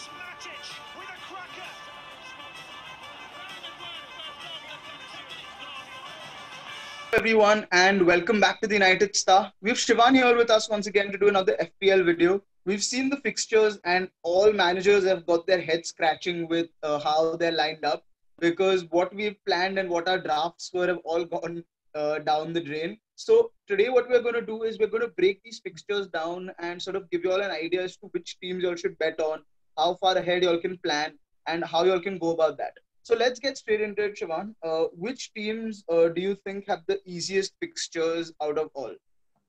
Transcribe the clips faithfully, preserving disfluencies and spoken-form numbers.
Everyone, and welcome back to the United Star. We have Shivan here with us once again to do another F P L video. We've seen the fixtures, and all managers have got their heads scratching with uh, how they're lined up because what we've planned and what our drafts were have all gone uh, down the drain. So, today, what we're going to do is we're going to break these fixtures down and sort of give you all an idea as to which teams you all should bet on, how far ahead you all can plan, and how you all can go about that. So let's get straight into it, Shivan. Uh, which teams uh, do you think have the easiest fixtures out of all?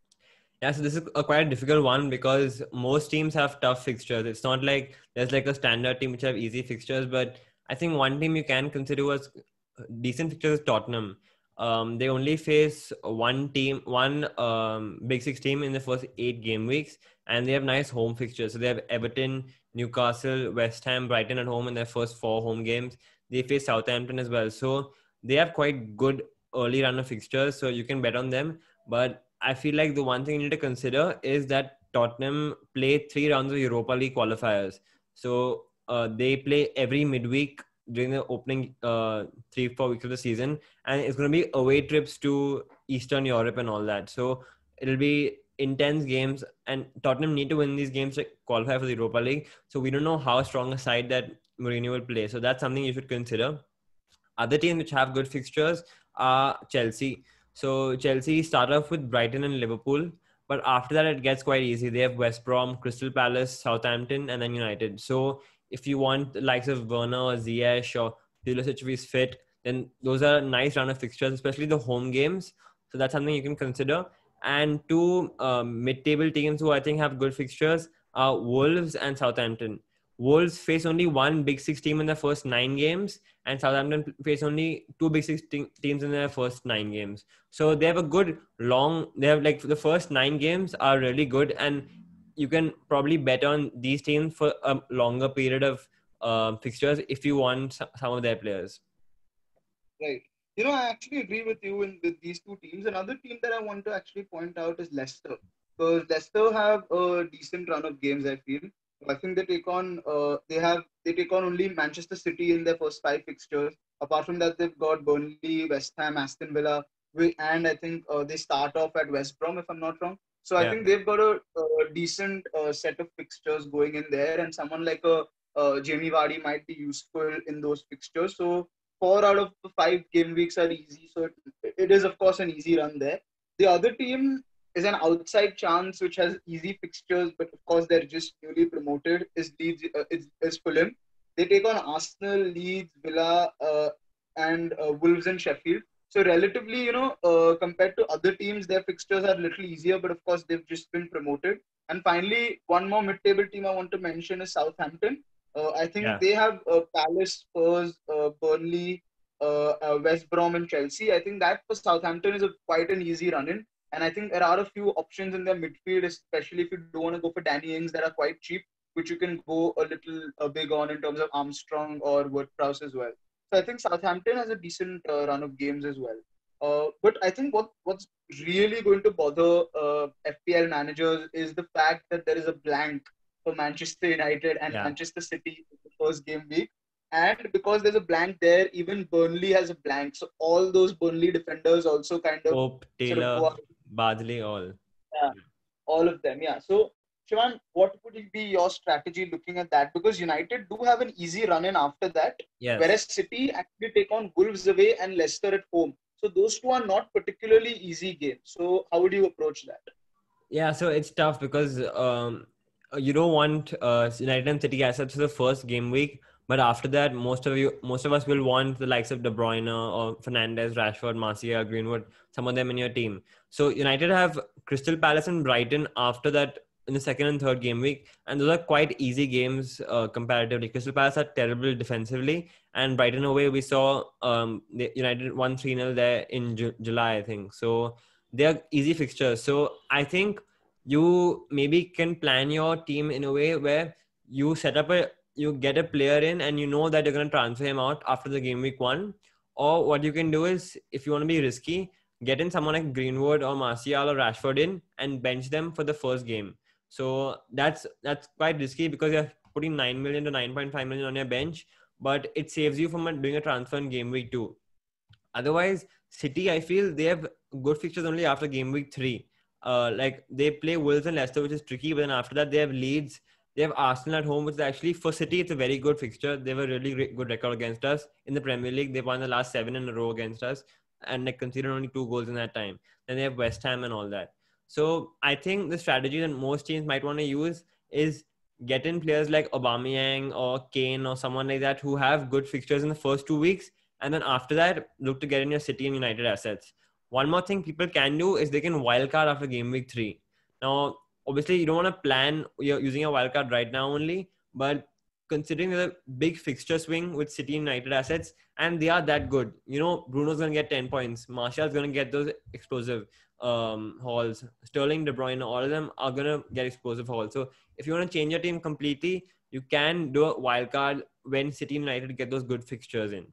Yeah, so this is a quite a difficult one because most teams have tough fixtures. It's not like there's like a standard team which have easy fixtures, but I think one team you can consider was decent fixtures is Tottenham. Um, they only face one team, one um, Big Six team in the first eight game weeks, and they have nice home fixtures. So they have Everton, Newcastle, West Ham, Brighton at home in their first four home games. They face Southampton as well. So they have quite good early run of fixtures, so you can bet on them. But I feel like the one thing you need to consider is that Tottenham play three rounds of Europa League qualifiers. So uh, they play every midweek during the opening uh, three, four weeks of the season. And it's going to be away trips to Eastern Europe and all that. So it'll be intense games. And Tottenham need to win these games to qualify for the Europa League. So we don't know how strong a side that Mourinho will play. So that's something you should consider. Other teams which have good fixtures are Chelsea. So Chelsea start off with Brighton and Liverpool, but after that it gets quite easy. They have West Brom, Crystal Palace, Southampton, and then United. So if you want the likes of Werner or Ziyech or Pulisic is fit, then those are a nice round of fixtures, especially the home games. So that's something you can consider. And two um, mid-table teams who I think have good fixtures are Wolves and Southampton. Wolves face only one Big Six team in their first nine games, and Southampton face only two Big Six te- teams in their first nine games. So they have a good long. They have like the first nine games are really good, and you can probably bet on these teams for a longer period of uh, fixtures if you want some of their players. Right. You know, I actually agree with you in with these two teams. Another team that I want to actually point out is Leicester, because Leicester have a decent run of games. I feel. I think they take on uh, they have they take on only Manchester City in their first five fixtures. Apart from that, they've got Burnley, West Ham, Aston Villa, and I think uh, they start off at West Brom if I'm not wrong. So I Yeah. think they've got a, a decent uh, set of fixtures going in there, and someone like a uh, Jamie Vardy might be useful in those fixtures. So four out of the five game weeks are easy. So it, it is of course an easy run there. The other team is an outside chance which has easy fixtures, but of course they're just newly promoted. Is Leeds uh, is, is Fulham. They take on Arsenal, Leeds, Villa, uh, and uh, Wolves and Sheffield. So relatively, you know, uh, compared to other teams, their fixtures are a little easier, but of course they've just been promoted. And finally, one more mid-table team I want to mention is Southampton. Uh, I think Yeah. they have uh, Palace, Spurs, uh, Burnley, uh, uh, West Brom, and Chelsea. I think that for Southampton is a quite an easy run-in. And I think there are a few options in their midfield, especially if you don't want to go for Danny Ings that are quite cheap, which you can go a little uh, big on in terms of Armstrong or Ward-Prowse as well. So I think Southampton has a decent uh, run of games as well. Uh, but I think what what's really going to bother uh, F P L managers is the fact that there is a blank for Manchester United and Yeah. Manchester City in the first game week. And because there's a blank there, even Burnley has a blank. So all those Burnley defenders also kind of Pope, sort of go Taylor, out. Badley, all. Yeah, all of them. Yeah. So, Shivan, what would be your strategy looking at that? Because United do have an easy run in after that, Yes. whereas City actually take on Wolves away and Leicester at home. So those two are not particularly easy games. So how would you approach that? Yeah, so it's tough because um, you don't want uh, United and City assets for the first game week, but after that, most of you, most of us will want the likes of De Bruyne or Fernandes, Rashford, Martial, Greenwood, some of them in your team. So United have Crystal Palace and Brighton after that in the second and third game week, and those are quite easy games uh, comparatively. Crystal Palace are terrible defensively, and Brighton away we saw um, the United won three nil there in Ju- July, I think. So they are easy fixtures. So I think you maybe can plan your team in a way where you set up a you get a player in and you know that you're going to transfer him out after the game week one. Or what you can do is, if you want to be risky, get in someone like Greenwood or Martial or Rashford in and bench them for the first game. So that's that's quite risky because you're putting nine million to nine point five million on your bench, but it saves you from doing a transfer in game week two. Otherwise, City, I feel they have good fixtures only after game week three. Uh, like they play Wolves and Leicester, which is tricky, but then after that they have Leeds. They have Arsenal at home, which is actually for City, it's a very good fixture. They have a really great, good record against us in the Premier League. They won the last seven in a row against us, and like conceded only two goals in that time. Then they have West Ham and all that. So I think the strategy that most teams might want to use is get in players like Aubameyang or Kane or someone like that who have good fixtures in the first two weeks, and then after that, look to get in your City and United assets. One more thing people can do is they can wildcard after game week three. Now, obviously, you don't want to plan you're using a wildcard right now only, but considering the big fixture swing with City and United assets, and they are that good. You know, Bruno's going to get ten points. Martial's going to get those explosive um, hauls. Sterling, De Bruyne, all of them are going to get explosive hauls. So if you want to change your team completely, you can do a wildcard when City and United get those good fixtures in.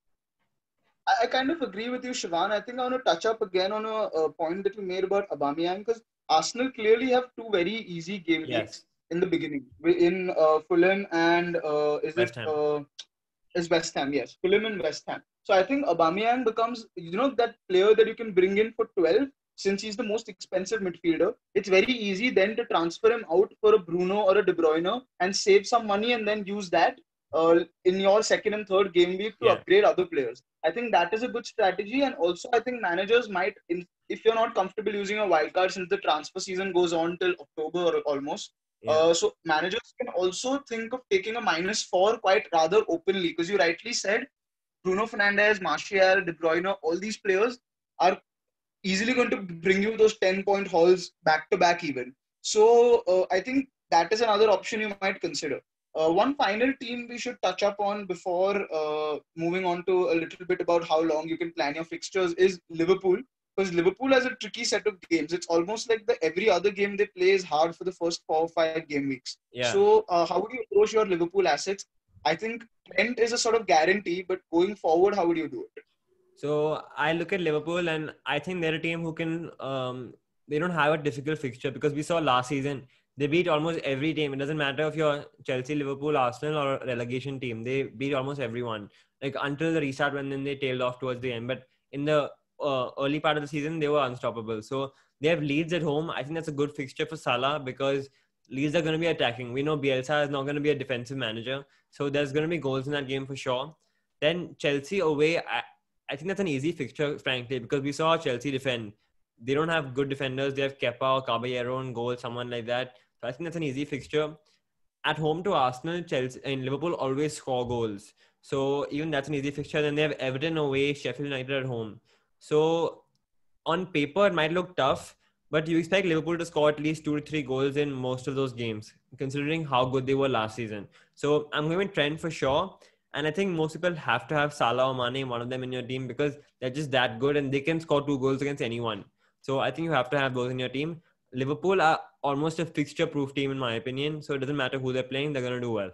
I kind of agree with you, Shivan. I think I want to touch up again on a, a point that you made about Aubameyang, because Arsenal clearly have two very easy game Yes. weeks in the beginning, in uh, Fulham and uh, is West it Ham. uh, is West Ham? Yes, Fulham and West Ham. So I think Aubameyang becomes, you know, that player that you can bring in for twelve, since he's the most expensive midfielder. It's very easy then to transfer him out for a Bruno or a De Bruyne and save some money and then use that uh, in your second and third game week to Yeah. upgrade other players. I think that is a good strategy. And also, I think managers might, if you're not comfortable using a wildcard since the transfer season goes on till October or almost, Yeah. uh, so managers can also think of taking a minus four quite rather openly, because you rightly said Bruno Fernandes, Martial, De Bruyne, all these players are easily going to bring you those ten point hauls back to back even. So uh, I think that is another option you might consider. Uh, one final team we should touch up on before uh, moving on to a little bit about how long you can plan your fixtures is Liverpool. Because Liverpool has a tricky set of games. It's almost like the every other game they play is hard for the first four or five game weeks. Yeah. So uh, how would you approach your Liverpool assets? I think Trent is a sort of guarantee, but going forward, how would you do it? So I look at Liverpool and I think they're a team who can, um, they don't have a difficult fixture because we saw last season, they beat almost every team. It doesn't matter if you're Chelsea, Liverpool, Arsenal or a relegation team. They beat almost everyone, like until the restart when then they tailed off towards the end. But in the uh, early part of the season, they were unstoppable. So they have Leeds at home. I think that's a good fixture for Salah because Leeds are going to be attacking. We know Bielsa is not going to be a defensive manager. So there's going to be goals in that game for sure. Then Chelsea away, I, I think that's an easy fixture, frankly, because we saw Chelsea defend. They don't have good defenders. They have Kepa or Caballero in goal, someone like that. So I think that's an easy fixture. At home to Arsenal, Chelsea and Liverpool always score goals. So even that's an easy fixture. Then they have Everton away, Sheffield United at home. So on paper, it might look tough, but you expect Liverpool to score at least two to three goals in most of those games, considering how good they were last season. So I'm going with Trent for sure. And I think most people have to have Salah or Mane, one of them in your team, because they're just that good and they can score two goals against anyone. So I think you have to have those in your team. Liverpool are almost a fixture-proof team in my opinion. So it doesn't matter who they're playing, they're going to do well.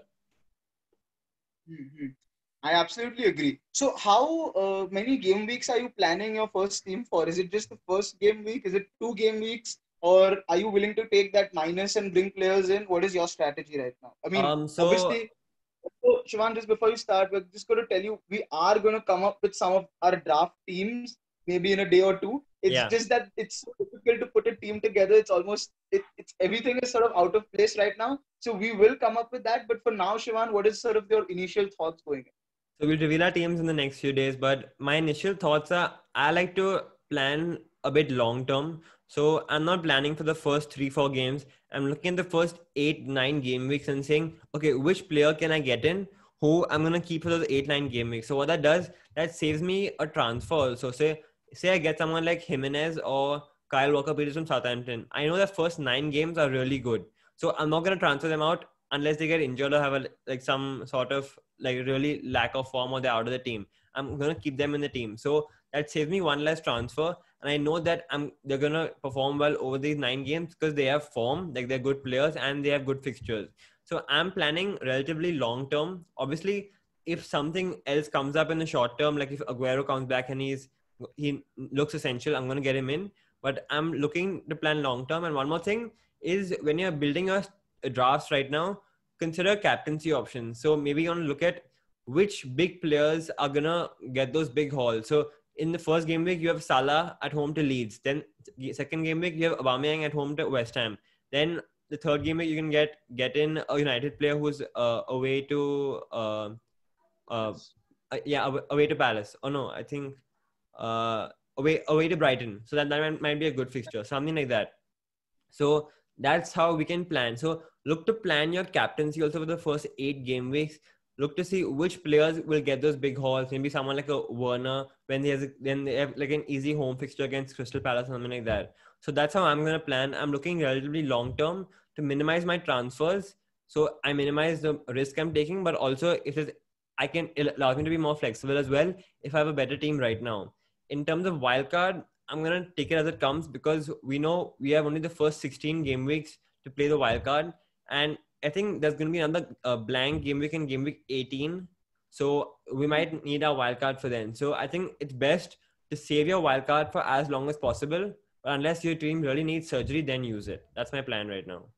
Mm-hmm. I absolutely agree. So how uh, many game weeks are you planning your first team for? Is it just the first game week? Is it two game weeks? Or are you willing to take that minus and bring players in? What is your strategy right now? I mean, Um, so obviously, so Shivan, just before you start, we're just going to tell you we are going to come up with some of our draft teams maybe in a day or two. It's yeah. just that it's so difficult to put a team together. It's almost it, it's everything is sort of out of place right now. So we will come up with that. But for now, Shivan, what is sort of your initial thoughts going in? So we'll reveal our teams in the next few days, but my initial thoughts are I like to plan a bit long term. So I'm not planning for the first three, four games. I'm looking at the first eight, nine game weeks and saying, okay, which player can I get in who I'm going to keep for those eight, nine game weeks. So what that does, that saves me a transfer. So say, say I get someone like Jimenez or Kyle Walker-Peters from Southampton. I know the first nine games are really good. So I'm not going to transfer them out unless they get injured or have a, like some sort of like really lack of form or they're out of the team. I'm going to keep them in the team. So that saves me one less transfer. And I know that I'm they're going to perform well over these nine games because they have form, like they're good players and they have good fixtures. So I'm planning relatively long term. Obviously, if something else comes up in the short term, like if Aguero comes back and he's he looks essential, I'm going to get him in. But I'm looking to plan long term. And one more thing is when you're building your drafts right now, consider captaincy options. So maybe you want to look at which big players are gonna get those big hauls. So in the first game week, you have Salah at home to Leeds. Then second game week, you have Aubameyang at home to West Ham. Then the third game week, you can get get in a United player who's uh, away to uh, uh, uh, yeah away, away to Palace. Oh no, I think uh, away away to Brighton. So that, that might, might be a good fixture, something like that. So that's how we can plan. So look to plan your captaincy also for the first eight game weeks. Look to see which players will get those big hauls. Maybe someone like a Werner when he has a, then they have like an easy home fixture against Crystal Palace or something like that. So that's how I'm gonna plan. I'm looking relatively long term to minimize my transfers. So I minimize the risk I'm taking, but also if it's, I can it allows me to be more flexible as well if I have a better team right now. In terms of wildcard, I'm going to take it as it comes because we know we have only the first sixteen game weeks to play the wild card. And I think there's going to be another uh, blank game week in game week eighteen. So we might need our wild card for then. So I think it's best to save your wild card for as long as possible. But unless your team really needs surgery, then use it. That's my plan right now.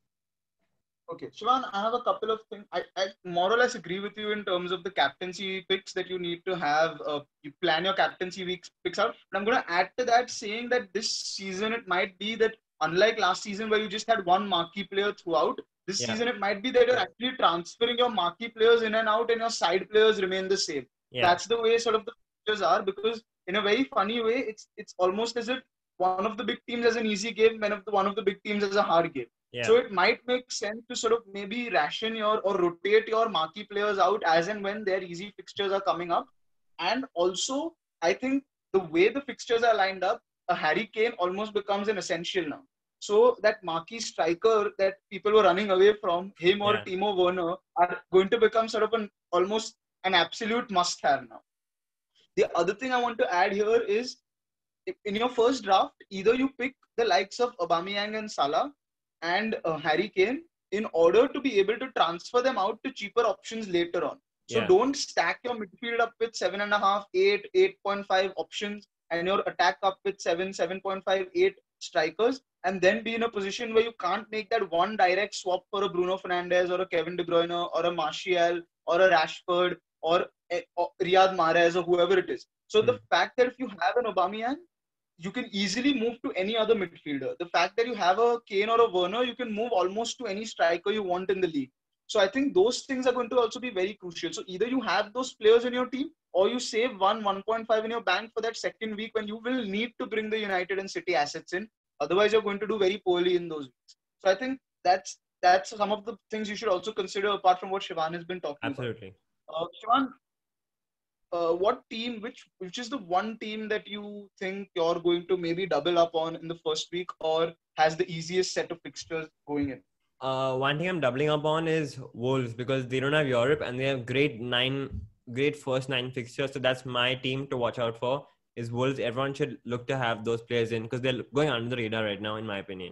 Okay, Shivan, I have a couple of things. I, I more or less agree with you in terms of the captaincy picks that you need to have. Uh, you plan your captaincy weeks picks out. But I'm going to add to that saying that this season it might be that unlike last season where you just had one marquee player throughout, this Yeah. season it might be that you're actually transferring your marquee players in and out and your side players remain the same. Yeah. That's the way sort of the pictures are, because in a very funny way, it's it's almost as if one of the big teams has an easy game, one of the one of the big teams has a hard game. Yeah. So it might make sense to sort of maybe ration your or rotate your marquee players out as and when their easy fixtures are coming up. And also, I think the way the fixtures are lined up, a Harry Kane almost becomes an essential now. So that marquee striker that people were running away from, him or Yeah. Timo Werner, are going to become sort of an almost an absolute must-have now. The other thing I want to add here is, in your first draft, either you pick the likes of Aubameyang and Salah and uh, Harry Kane in order to be able to transfer them out to cheaper options later on. So Yeah. don't stack your midfield up with seven and a half, eight, eight point five options and your attack up with seven, seven point five, eight strikers, and then be in a position where you can't make that one direct swap for a Bruno Fernandes or a Kevin De Bruyne or a Martial or a Rashford or, a, or Riyad Mahrez or whoever it is. So mm. the fact that if you have an Aubameyang, you can easily move to any other midfielder. The fact that you have a Kane or a Werner, you can move almost to any striker you want in the league. So I think those things are going to also be very crucial. So either you have those players in your team or you save one, one point five in your bank for that second week when you will need to bring the United and City assets in. Otherwise, you're going to do very poorly in those weeks. So I think that's that's some of the things you should also consider apart from what Shivan has been talking Absolutely. about. Absolutely. Uh, Shivan, Uh, what team, which which is the one team that you think you're going to maybe double up on in the first week or has the easiest set of fixtures going in? Uh, one thing I'm doubling up on is Wolves because they don't have Europe and they have great nine, great first nine fixtures. So that's my team to watch out for is Wolves. Everyone should look to have those players in because they're going under the radar right now, in my opinion.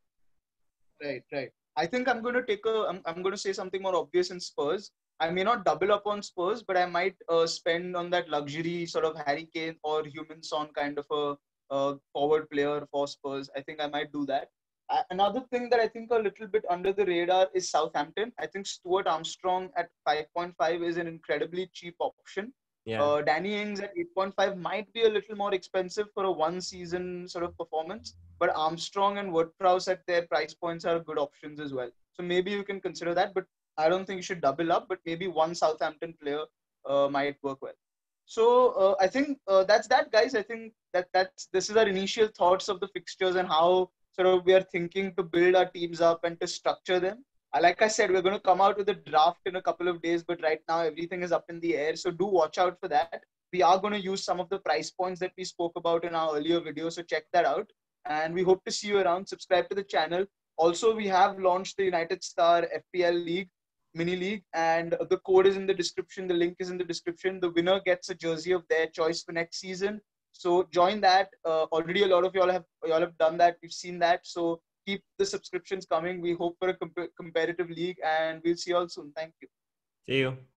Right, right. I think I'm going to take a, I'm, I'm going to say something more obvious in Spurs. I may not double up on Spurs, but I might uh, spend on that luxury sort of Harry Kane or Heung-min Son kind of a uh, forward player for Spurs. I think I might do that. Uh, another thing that I think a little bit under the radar is Southampton. I think Stuart Armstrong at five point five is an incredibly cheap option. Yeah. Uh, Danny Ings at eight point five might be a little more expensive for a one season sort of performance, but Armstrong and Ward-Prowse at their price points are good options as well. So maybe you can consider that, but I don't think you should double up, but maybe one Southampton player uh, might work well. So uh, I think uh, that's that, guys. I think that that's this is our initial thoughts of the fixtures and how sort of we are thinking to build our teams up and to structure them. Uh, like I said, we're going to come out with a draft in a couple of days, but right now everything is up in the air. So do watch out for that. We are going to use some of the price points that we spoke about in our earlier video. So check that out. And we hope to see you around. Subscribe to the channel. Also, we have launched the United Star F P L League. Mini league, and the code is in the description. The link is in the description. The winner gets a jersey of their choice for next season. So join that. Uh, already a lot of y'all have y'all have done that. We've seen that. So keep the subscriptions coming. We hope for a comp- competitive league, and we'll see you all soon. Thank you. See you.